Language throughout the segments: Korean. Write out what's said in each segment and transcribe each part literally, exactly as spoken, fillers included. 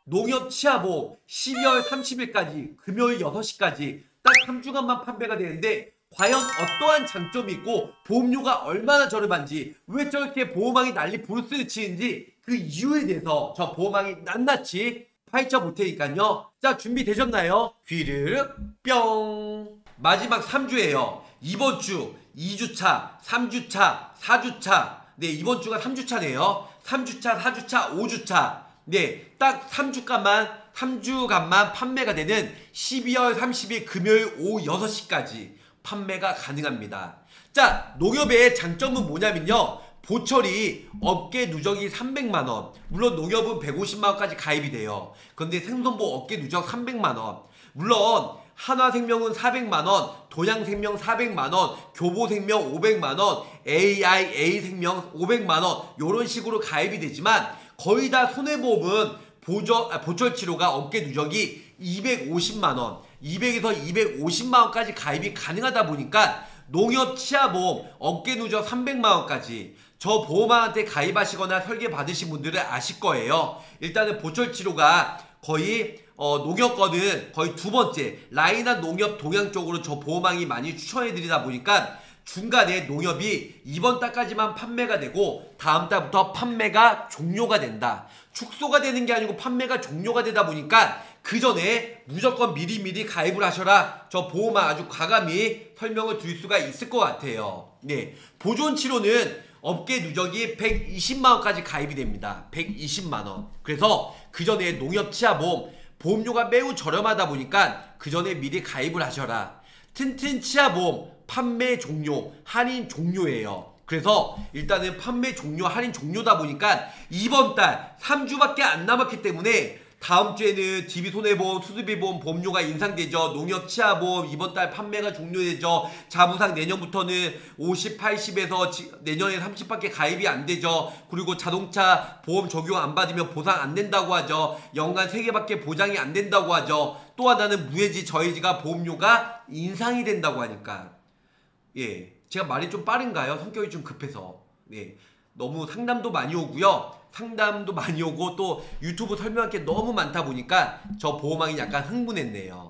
농협 치아보험 십이월 삼십일까지 금요일 여섯 시까지 딱 삼 주간만 판매가 되는데 과연 어떠한 장점이 있고 보험료가 얼마나 저렴한지, 왜 저렇게 보험왕이 난리 부르스를 치는지 그 이유에 대해서 저 보험왕이 낱낱이 파헤쳐 볼 테니까요. 자, 준비되셨나요? 귀르륵 뿅. 마지막 삼 주예요. 이번 주 이 주차, 삼 주차, 사 주차. 네, 이번 주가 삼 주차네요. 삼 주차, 사 주차, 오 주차. 네, 딱 삼 주간만, 삼 주간만 판매가 되는 십이월 삼십일 금요일 오후 여섯 시까지 판매가 가능합니다. 자, 농협의 장점은 뭐냐면요. 보철이 업계 누적이 삼백만 원. 물론 농협은 백오십만 원까지 가입이 돼요. 그런데 생선보 업계 누적 삼백만 원. 물론 한화생명은 사백만 원, 돈양생명 사백만 원, 교보생명 오백만 원, 에이아이에이생명 오백만 원 요런 식으로 가입이 되지만 거의 다 손해보험은 보저, 아, 보철치료가 업계 누적이 이백오십만 원, 이백에서 이백오십만 원까지 가입이 가능하다 보니까 농협 치아보험 업계 누적 삼백만 원까지 저 보험왕한테 가입하시거나 설계 받으신 분들은 아실 거예요. 일단은 보철치료가 거의 어, 농협 거는 거의 두 번째 라인한 농협 동양 쪽으로 저 보험왕이 많이 추천해드리다 보니까 중간에 농협이 이번 달까지만 판매가 되고 다음 달부터 판매가 종료가 된다. 축소가 되는 게 아니고 판매가 종료가 되다 보니까 그 전에 무조건 미리미리 가입을 하셔라. 저 보험왕 아주 과감히 설명을 드릴 수가 있을 것 같아요. 네, 보존치료는 업계 누적이 백이십만 원까지 가입이 됩니다. 백이십만 원. 그래서 그 전에 농협 치아보험 보험료가 매우 저렴하다 보니까 그 전에 미리 가입을 하셔라. 튼튼 치아보험 판매 종료, 할인 종료예요. 그래서 일단은 판매 종료, 할인 종료다 보니까 이번 달 삼 주밖에 안 남았기 때문에 다음 주에는 디비손해보험, 수수비보험 보험료가 인상되죠. 농협 치아보험 이번 달 판매가 종료되죠. 자부상 내년부터는 오십, 팔십에서 내년에 삼십밖에 가입이 안 되죠. 그리고 자동차 보험 적용 안 받으면 보상 안 된다고 하죠. 연간 세 개밖에 보장이 안 된다고 하죠. 또 하나는 무해지, 저해지가 보험료가 인상이 된다고 하니까. 예, 제가 말이 좀 빠른가요? 성격이 좀 급해서. 예, 너무 상담도 많이 오고요. 상담도 많이 오고 또 유튜브 설명할 게 너무 많다 보니까 저 보험왕이 약간 흥분했네요.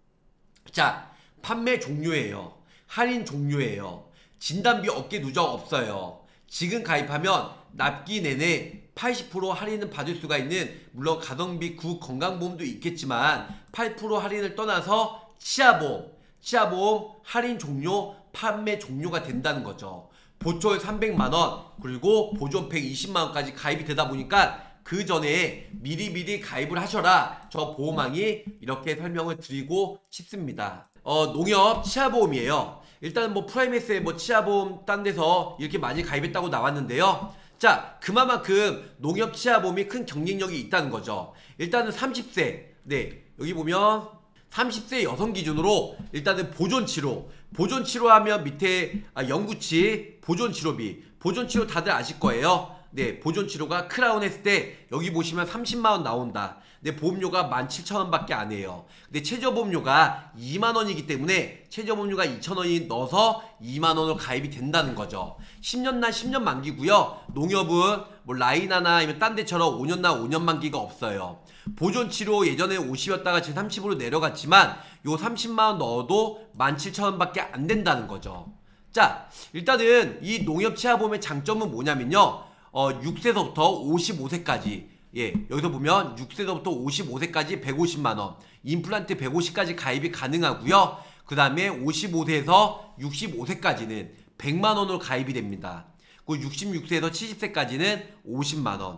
자, 판매 종료예요. 할인 종료예요. 진단비 업계 누적 없어요. 지금 가입하면 납기 내내 팔십 퍼센트 할인은 받을 수가 있는, 물론 가성비 구 건강보험도 있겠지만 팔 퍼센트 할인을 떠나서 치아보험, 치아보험 할인 종료, 판매 종료가 된다는 거죠. 보철 삼백만 원 그리고 보존 백이십만 원까지 가입이 되다 보니까 그 전에 미리미리 가입을 하셔라. 저 보험왕이 이렇게 설명을 드리고 싶습니다. 어, 농협 치아보험이에요. 일단 뭐 프라임에스에 뭐 치아보험 딴 데서 이렇게 많이 가입했다고 나왔는데요. 자, 그만큼 농협 치아보험이 큰 경쟁력이 있다는 거죠. 일단은 삼십 세, 네, 여기 보면 삼십 세 여성 기준으로 일단은 보존치료, 보존치료하면 밑에 아, 영구치 보존치료비, 보존치료 다들 아실 거예요. 네, 보존치료가 크라운 했을 때 여기 보시면 삼십만 원 나온다. 근데 보험료가 만 칠천 원 밖에 안 해요. 근데 최저보험료가 이만 원이기 때문에 최저보험료가 이천 원이 넣어서 이만 원으로 가입이 된다는 거죠. 십 년 난 십 년 만기고요. 농협은 뭐 라인하나 아니면 딴 데처럼 오 년 난 오 년 만기가 없어요. 보존치료 예전에 오십이었다가 지금 삼십으로 내려갔지만 요 삼십만 원 넣어도 만 칠천 원 밖에 안 된다는 거죠. 자, 일단은 이 농협 치아보험의 장점은 뭐냐면요. 어, 육 세서부터 오십오 세까지, 예, 여기서 보면 육 세서부터 오십오 세까지 백오십만 원, 임플란트 백오십까지 가입이 가능하고요. 그 다음에 오십오 세에서 육십오 세까지는 백만 원으로 가입이 됩니다. 그 육십육 세에서 칠십 세까지는 오십만 원.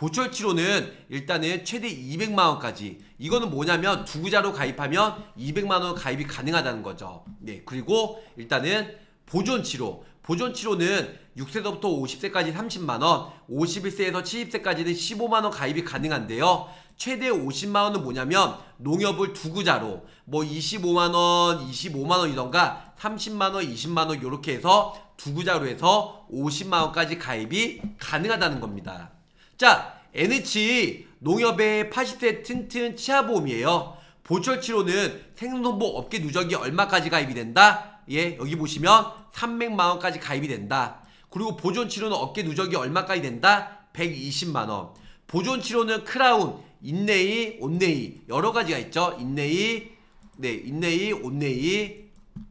보철치료는 일단은 최대 이백만 원까지. 이거는 뭐냐면 두 구자로 가입하면 이백만 원 가입이 가능하다는 거죠. 네, 그리고 일단은 보존치료, 보존치료는 육 세서부터 오십 세까지 삼십만 원, 오십일 세에서 칠십 세까지는 십오만 원 가입이 가능한데요. 최대 오십만 원은 뭐냐면 농협을 두 구자로 뭐 이십오만 원, 이십오만 원이던가 삼십만 원, 이십만 원 이렇게 해서 두 구자로 해서 오십만 원까지 가입이 가능하다는 겁니다. 자, 엔에이치 농협의 팔십 세 튼튼 치아보험이에요. 보철치료는 생선보 업계 누적이 얼마까지 가입이 된다? 예, 여기 보시면 삼백만 원까지 가입이 된다. 그리고 보존치료는 업계 누적이 얼마까지 된다? 백이십만 원. 보존 치료는 크라운, 인네이, 온네이 여러 가지가 있죠. 인네이, 네, 인네이, 온네이,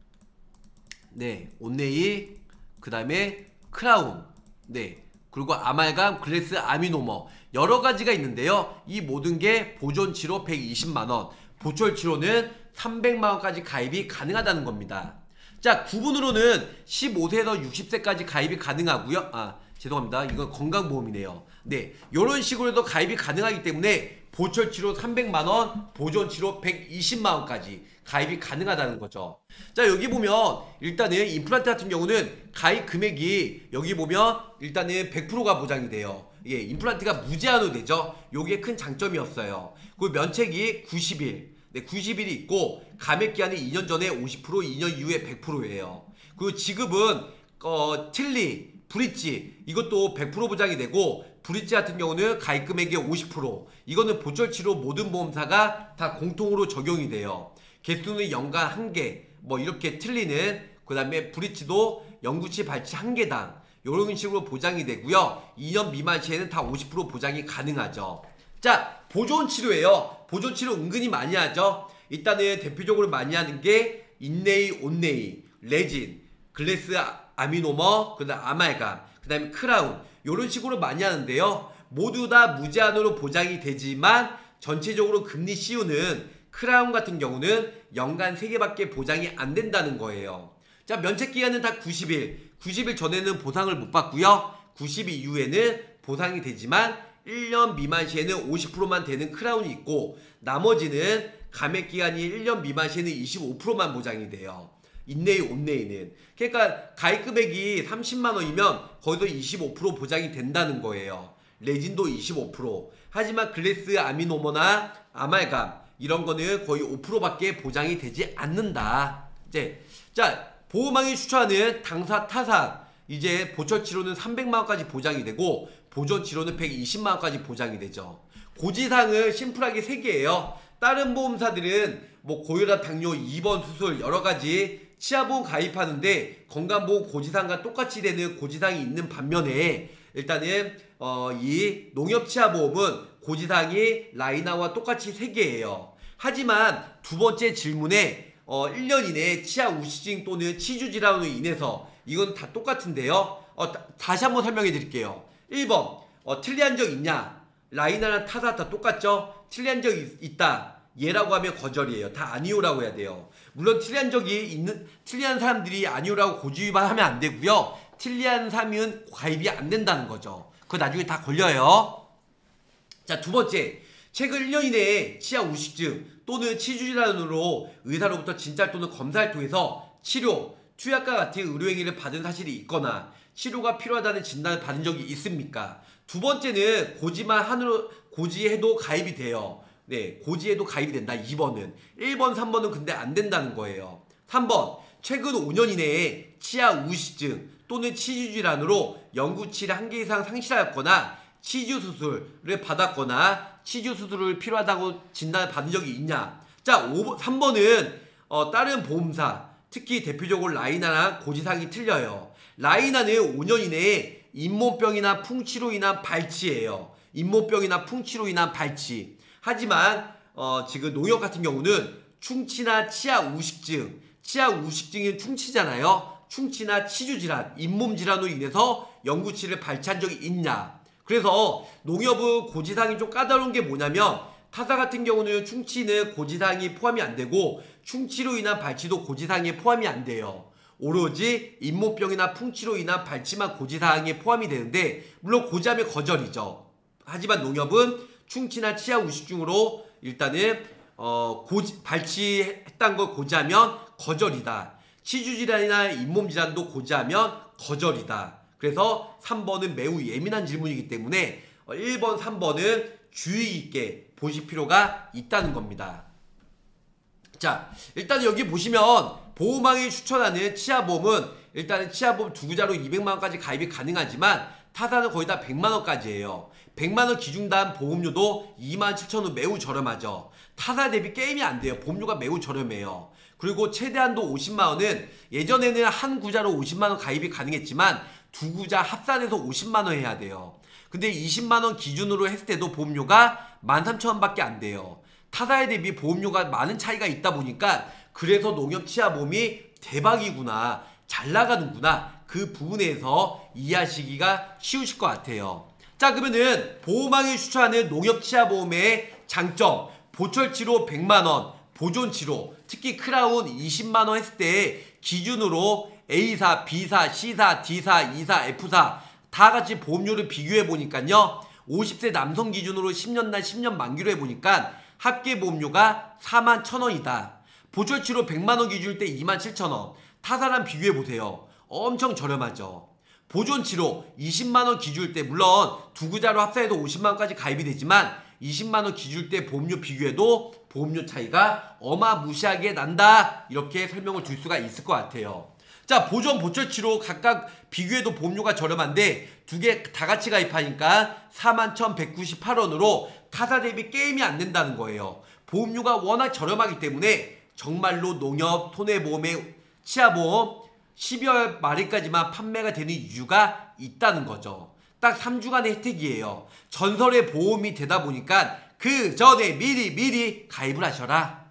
네, 온네이, 그 다음에 크라운, 네, 그리고 아말감, 글래스, 아미노머 여러 가지가 있는데요. 이 모든 게 보존 치료 백이십만 원, 보철 치료는 삼백만 원까지 가입이 가능하다는 겁니다. 자, 구분으로는 십오 세에서 육십 세까지 가입이 가능하고요. 아, 죄송합니다. 이건 건강보험이네요. 네, 이런 식으로 해서 가입이 가능하기 때문에 보철 치료 삼백만 원, 보존 치료 백이십만 원까지 가입이 가능하다는 거죠. 자, 여기 보면 일단은 임플란트 같은 경우는 가입 금액이 여기 보면 일단은 백 퍼센트가 보장이 돼요. 예, 임플란트가 무제한으로 되죠. 요게 큰 장점이었어요. 그리고 면책이 구십 일. 네, 구십 일이 있고 감액 기한이 이 년 전에 오십 퍼센트, 이 년 이후에 백 퍼센트예요. 그리고 지급은 어, 틀리, 브릿지 이것도 백 퍼센트 보장이 되고 브릿지 같은 경우는 가입 금액의 오십 퍼센트 이거는 보철 치료 모든 보험사가 다 공통으로 적용이 돼요. 개수는 연간 한 개, 뭐 이렇게 틀리는 그 다음에 브릿지도 영구치 발치 한 개당 이런 식으로 보장이 되고요. 이 년 미만 시에는 다 오십 퍼센트 보장이 가능하죠. 자, 보존 치료예요. 보존 치료 은근히 많이 하죠. 일단은 대표적으로 많이 하는 게 인네이, 온네이, 레진, 글래스 아미노머, 그 다음 아말감, 그 다음에 크라운 이런 식으로 많이 하는데요. 모두 다 무제한으로 보장이 되지만 전체적으로 금리 씨유는 크라운 같은 경우는 연간 세 개밖에 보장이 안 된다는 거예요. 자, 면책 기간은 다 구십 일, 구십 일 전에는 보상을 못 받고요. 구십 일 이후에는 보상이 되지만 일 년 미만 시에는 오십 퍼센트만 되는 크라운이 있고 나머지는 감액 기간이 일 년 미만 시에는 이십오 퍼센트만 보장이 돼요. 인네이, 온네이는. 그러니까 가입 금액이 삼십만 원이면 거기서 이십오 퍼센트 보장이 된다는 거예요. 레진도 이십오 퍼센트. 하지만 글래스 아미노머나 아말감 이런 거는 거의 오 퍼센트밖에 보장이 되지 않는다. 이제 자, 보험왕이 추천하는 당사 타산 이제 보철 치료는 삼백만 원까지 보장이 되고 보존 치료는 백이십만 원까지 보장이 되죠. 고지사항은 심플하게 세 개예요. 다른 보험사들은 뭐 고혈압, 당뇨, 입원, 수술 여러 가지 치아보험 가입하는데 건강보험 고지사항과 똑같이 되는 고지사항이 있는 반면에 일단은 어, 이 농협치아보험은 고지사항이 라이나와 똑같이 세 개예요. 하지만 두 번째 질문에 어, 일 년 이내에 치아 우시증 또는 치주 질환으로 인해서 이건 다 똑같은데요. 어, 다, 다시 한번 설명해 드릴게요. 일 번 어, 틀리한 적 있냐? 라이나랑 타사 다 똑같죠? 틀리한 적 있, 있다. 얘라고 하면 거절이에요. 다 아니오라고 해야 돼요. 물론 틀리한 적이 있는 틀리한 사람들이 아니오라고 고지만 하면 안 되고요. 틀리한 사람은 가입이 안 된다는 거죠. 그거 나중에 다 걸려요. 자, 두 번째. 최근 일 년 이내에 치아 우식증 또는 치주질환으로 의사로부터 진찰 또는 검사를 통해서 치료, 투약과 같은 의료행위를 받은 사실이 있거나 치료가 필요하다는 진단을 받은 적이 있습니까? 두 번째는 고지만 한으로 고지해도 가입이 돼요. 네, 고지해도 가입이 된다. 이 번은. 일 번, 삼 번은 근데 안 된다는 거예요. 삼 번. 최근 오 년 이내에 치아 우식증 또는 치주질환으로 영구치를 한 개 이상 상실하였거나 치주 수술을 받았거나 치주 수술을 필요하다고 진단을 받은 적이 있냐? 자, 오 번, 삼 번은 어, 다른 보험사, 특히 대표적으로 라이나랑 고지사항이 틀려요. 라이나는 오 년 이내에 잇몸병이나 풍치로 인한 발치예요. 잇몸병이나 풍치로 인한 발치. 하지만 어, 지금 농협 같은 경우는 충치나 치아 우식증, 치아 우식증이 충치잖아요. 충치나 치주질환, 잇몸질환으로 인해서 영구치를 발치한 적이 있냐? 그래서 농협은 고지사항이 좀 까다로운 게 뭐냐면 타사 같은 경우는 충치는 고지사항이 포함이 안 되고 충치로 인한 발치도 고지사항에 포함이 안 돼요. 오로지 잇몸병이나 풍치로 인한 발치만 고지사항에 포함이 되는데 물론 고지하면 거절이죠. 하지만 농협은 충치나 치아 우식증으로 일단은 어, 고지, 발치했다는 걸 고지하면 거절이다. 치주질환이나 잇몸질환도 고지하면 거절이다. 그래서 삼 번은 매우 예민한 질문이기 때문에 일 번, 삼 번은 주의 있게 보실 필요가 있다는 겁니다. 자, 일단 여기 보시면 보험왕이 추천하는 치아보험은 일단은 치아보험 두 구자로 이백만 원까지 가입이 가능하지만 타사는 거의 다 백만 원까지예요. 백만 원 기준단 보험료도 이만 칠천 원 매우 저렴하죠. 타사 대비 게임이 안 돼요. 보험료가 매우 저렴해요. 그리고 최대한도 오십만 원은 예전에는 한 구자로 오십만 원 가입이 가능했지만 두 구자 합산해서 오십만 원 해야 돼요. 근데 이십만 원 기준으로 했을 때도 보험료가 만 삼천 원밖에 안 돼요. 타사에 대비 보험료가 많은 차이가 있다 보니까 그래서 농협치아보험이 대박이구나, 잘 나가는구나, 그 부분에서 이해하시기가 쉬우실 것 같아요. 자, 그러면은 보험왕이 추천하는 농협치아보험의 장점, 보철치료 백만 원, 보존치료, 특히 크라운 이십만 원 했을 때 기준으로 A사, B사, C사, D사, E사, F사 다 같이 보험료를 비교해 보니까요, 오십 세 남성 기준으로 십 년 날 십 년 만기로 해보니까 합계 보험료가 사만 천 원이다. 보철치료 백만 원 기준일 때 이만 칠천 원. 타사랑 비교해보세요. 엄청 저렴하죠. 보존치료 이십만 원 기준일 때, 물론 두 구자로 합산해도 오십만 원까지 가입이 되지만 이십만 원 기준일 때 보험료 비교해도 보험료 차이가 어마무시하게 난다, 이렇게 설명을 줄 수가 있을 것 같아요. 자, 보존, 보철치료 각각 비교해도 보험료가 저렴한데 두 개 다 같이 가입하니까 사만 천백구십팔 원으로 타사 대비 게임이 안 된다는 거예요. 보험료가 워낙 저렴하기 때문에 정말로 농협, 손해보험의 치아보험 십이월 말일까지만 판매가 되는 이유가 있다는 거죠. 딱 삼 주간의 혜택이에요. 전설의 보험이 되다 보니까 그 전에 미리 미리 가입을 하셔라.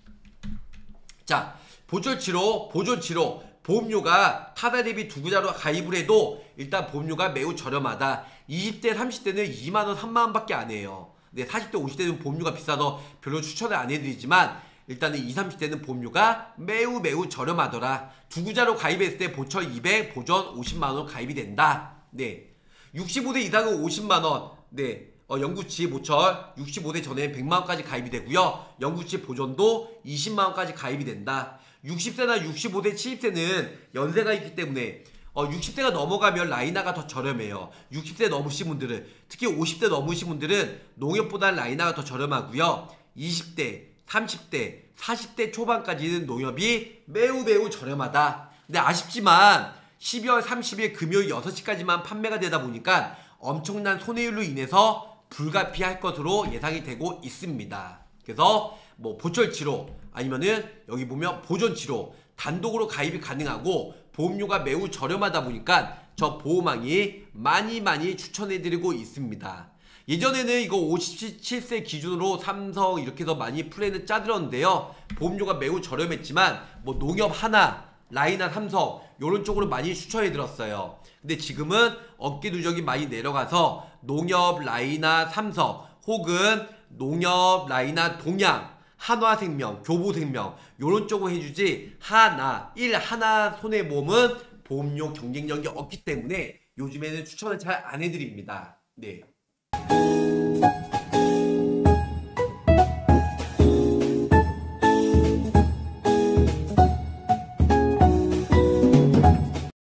자, 보철치료, 보존치료 보험료가 타사 대비 두 구자로 가입을 해도 일단 보험료가 매우 저렴하다. 이십 대, 삼십 대는 이만 원, 삼만 원밖에 안 해요. 네, 사십 대, 오십 대는 보험료가 비싸서 별로 추천을 안 해드리지만 일단은 이십, 삼십 대는 보험료가 매우 매우 저렴하더라. 두 구자로 가입했을 때 보철 이백, 보존 오십만 원 가입이 된다. 네, 육십오 세 이상은 오십만 원. 네, 어, 영구치 보철 육십오 세 전에 백만 원까지 가입이 되고요. 영구치 보존도 이십만 원까지 가입이 된다. 육십 세나 육십오 세, 칠십 세는 연세가 있기 때문에 어, 육십 세가 넘어가면 라이나가 더 저렴해요. 육십 세 넘으신 분들은, 특히 오십 대 넘으신 분들은 농협보다 라이나가 더 저렴하고요. 이십 대, 삼십 대, 사십 대 초반까지는 농협이 매우 매우 저렴하다. 근데 아쉽지만 십이월 삼십일 금요일 여섯 시까지만 판매가 되다 보니까 엄청난 손해율로 인해서 불가피할 것으로 예상이 되고 있습니다. 그래서 뭐 보철치료 아니면은 여기 보면 보존치료 단독으로 가입이 가능하고 보험료가 매우 저렴하다 보니까 저 보험왕이 많이 많이 추천해드리고 있습니다. 예전에는 이거 오십칠 세 기준으로 삼성 이렇게 해서 많이 플랜을 짜들었는데요, 보험료가 매우 저렴했지만 뭐 농협 하나, 라이나 삼성 요런 쪽으로 많이 추천해드렸어요. 근데 지금은 어깨 누적이 많이 내려가서 농협, 라이나 삼성 혹은 농협, 라이나 동양, 한화생명, 교보생명 요런 쪽으로 해주지 하나, 일 하나 손해보험은 보험료 경쟁력이 없기 때문에 요즘에는 추천을 잘 안 해드립니다. 네.